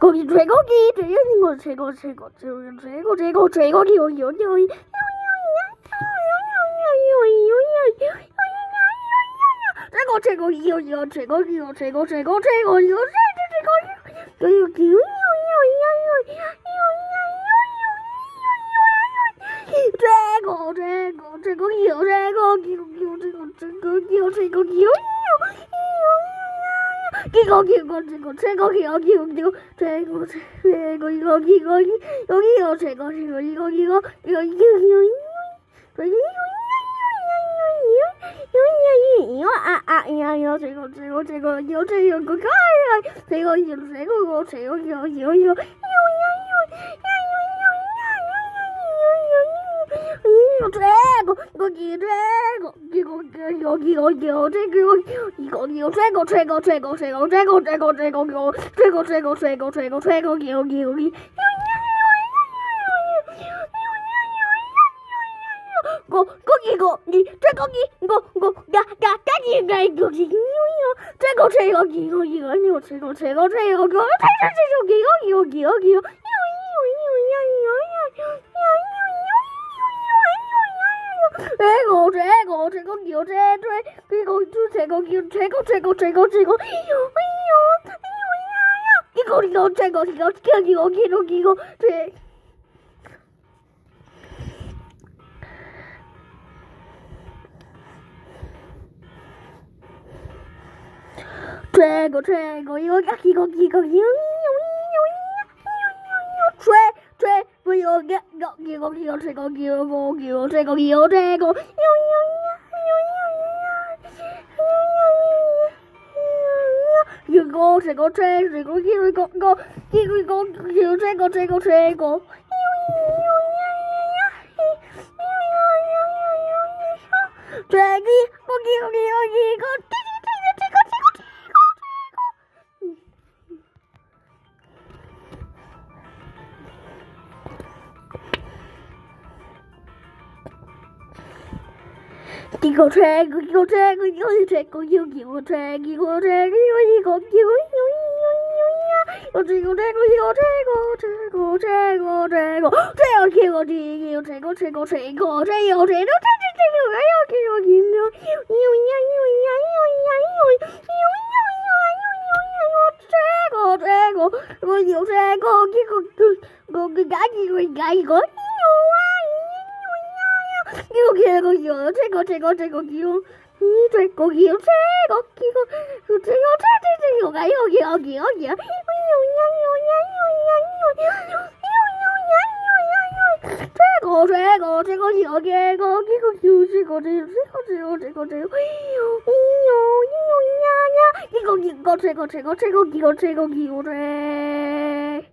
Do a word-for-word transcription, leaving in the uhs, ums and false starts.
거기 쇠고기 들리는 거 최고 최고 최고 최고 최고 쇠고기 요요 요요 최고 최고 요요 최고 요 최고 최고 최고 요 최고 최고 요 최고 최고 최고 요 최고 기고 기고 최고 최고 기고 최고 기요 기고 기고 최고 최고 기고 기고 기고 최고 최고 이거 기고 여기요 최고 최고 이거 기고 이거 이거 이거 아아 이거 최고 최고 최고 이거 최고 그거 최고 이거 최고 최고 이거 이거 이거 최고 거기 최고 이거 여기 여기 최고 이거 이거 최고 최고 최고 최고 최고 최고 최고 최고 최고 최고 최고 최고 여기 여기 고 거기 거기 최고기 이거 이거 야야 까기가 이거 최고 최고 이거 이거 이거 최고 최고 최고 이거 최고 최고 여기 여기 여기 최고 최고 최고 기호 최고 그리고 최고 기호 최고 최고 최고 최고 이거 이거 최고 이거 이거 이거 이거 최 최고 최고 이거 이거 이거 이거 최 최 이거 이거 이거 이거 최고 이거 이거 최고 이거 최고 이거 최고 최고 이거 이거 이거 이거 이거 최고 최고 최고 최기 거기 거기 여기 이거 이거 최고 이거 최고 이거 최고 이거 이거 최고 이거 최고 이거 이거 이거 최고 최고 이거 최고 최고 최고 최고 최고 최고 이거 최고 최고 최고 최고 최고 최고 이거 이거 이거 최고 최고 최고 기호 이 최고 기호 최고 기호 최고 최고 최고 여기 여기 여기 여기 최고 최고 최고 기호 최고 기호 기호 최고 최고 최고 최고 최고 이거 이거 최고 최고 최고 기호 최고 기호 최